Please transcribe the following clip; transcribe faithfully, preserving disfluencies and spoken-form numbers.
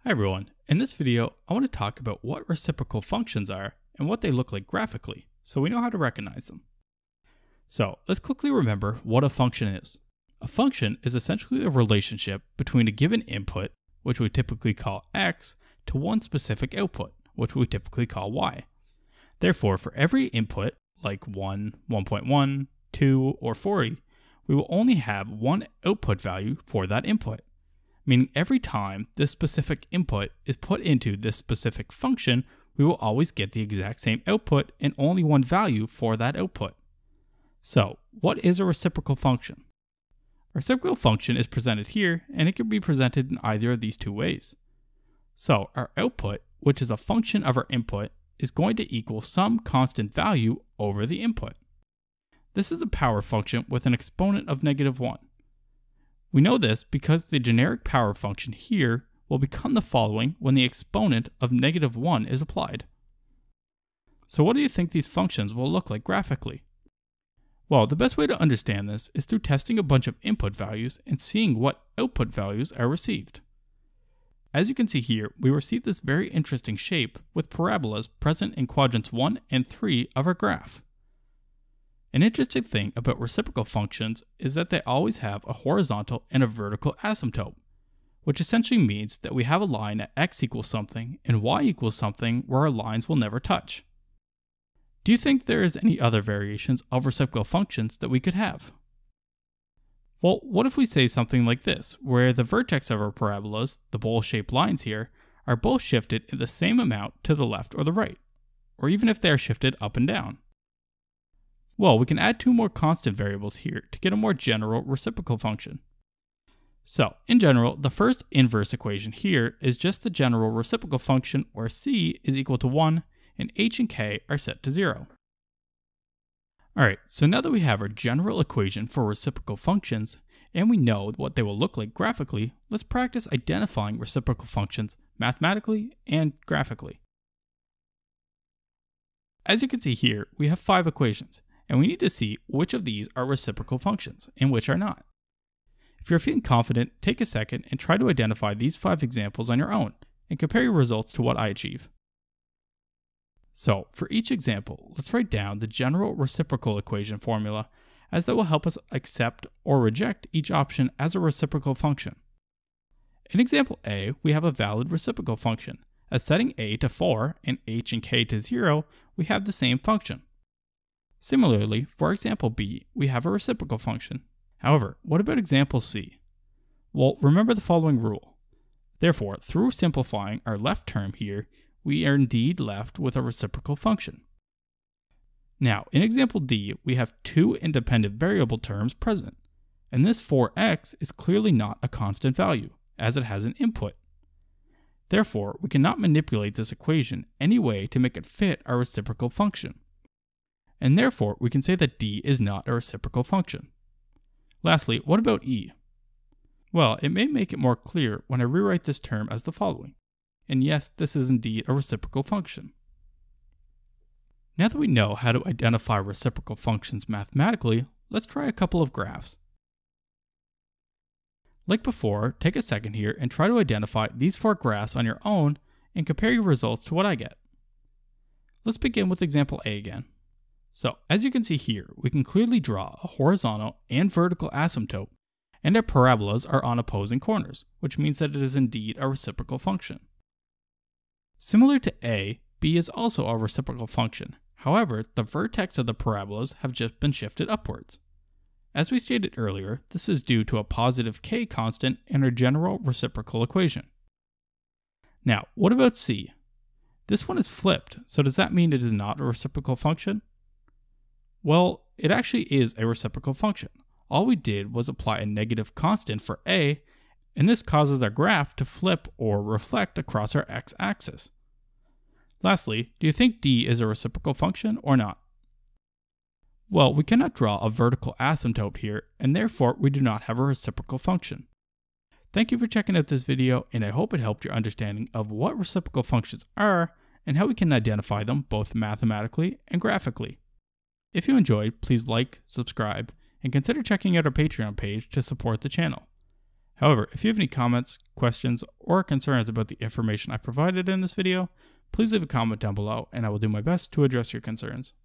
Hi everyone, in this video I want to talk about what reciprocal functions are and what they look like graphically, so we know how to recognize them. So let's quickly remember what a function is. A function is essentially a relationship between a given input, which we typically call x, to one specific output, which we typically call y. Therefore, for every input, like one, one point one, two, or forty, we will only have one output value for that input. Meaning every time this specific input is put into this specific function, we will always get the exact same output and only one value for that output. So, what is a reciprocal function? A reciprocal function is presented here, and it can be presented in either of these two ways. So, our output, which is a function of our input, is going to equal some constant value over the input. This is a power function with an exponent of negative one. We know this because the generic power function here will become the following when the exponent of negative one is applied. So what do you think these functions will look like graphically? Well, the best way to understand this is through testing a bunch of input values and seeing what output values are received. As you can see here, we receive this very interesting shape with parabolas present in quadrants one and three of our graph. An interesting thing about reciprocal functions is that they always have a horizontal and a vertical asymptote, which essentially means that we have a line at x equals something and y equals something where our lines will never touch. Do you think there is any other variations of reciprocal functions that we could have? Well, what if we say something like this, where the vertex of our parabolas, the bowl-shaped lines here, are both shifted in the same amount to the left or the right, or even if they are shifted up and down? Well, we can add two more constant variables here to get a more general reciprocal function. So, in general, the first inverse equation here is just the general reciprocal function where c is equal to one and h and k are set to zero. Alright, so now that we have our general equation for reciprocal functions and we know what they will look like graphically, let's practice identifying reciprocal functions mathematically and graphically. As you can see here, we have five equations, and we need to see which of these are reciprocal functions and which are not. If you're feeling confident, take a second and try to identify these five examples on your own and compare your results to what I achieve. So, for each example, let's write down the general reciprocal equation formula, as that will help us accept or reject each option as a reciprocal function. In example A, we have a valid reciprocal function, as setting a to four and h and k to zero, we have the same function. Similarly, for example B, we have a reciprocal function. However, what about example C? Well, remember the following rule. Therefore, through simplifying our left term here, we are indeed left with a reciprocal function. Now, in example D, we have two independent variable terms present, and this four x is clearly not a constant value, as it has an input. Therefore, we cannot manipulate this equation any way to make it fit our reciprocal function. And therefore, we can say that D is not a reciprocal function. Lastly, what about E? Well, it may make it more clear when I rewrite this term as the following. And yes, this is indeed a reciprocal function. Now that we know how to identify reciprocal functions mathematically, let's try a couple of graphs. Like before, take a second here and try to identify these four graphs on your own and compare your results to what I get. Let's begin with example A again. So, as you can see here, we can clearly draw a horizontal and vertical asymptote, and our parabolas are on opposing corners, which means that it is indeed a reciprocal function. Similar to A, B is also a reciprocal function. However, the vertex of the parabolas have just been shifted upwards. As we stated earlier, this is due to a positive k constant in our general reciprocal equation. Now, what about C? This one is flipped, so does that mean it is not a reciprocal function? Well, it actually is a reciprocal function. All we did was apply a negative constant for A, and this causes our graph to flip or reflect across our x-axis. Lastly, do you think D is a reciprocal function or not? Well, we cannot draw a vertical asymptote here, and therefore we do not have a reciprocal function. Thank you for checking out this video, and I hope it helped your understanding of what reciprocal functions are and how we can identify them both mathematically and graphically. If you enjoyed, please like, subscribe, and consider checking out our Patreon page to support the channel. However, if you have any comments, questions, or concerns about the information I provided in this video, please leave a comment down below and I will do my best to address your concerns.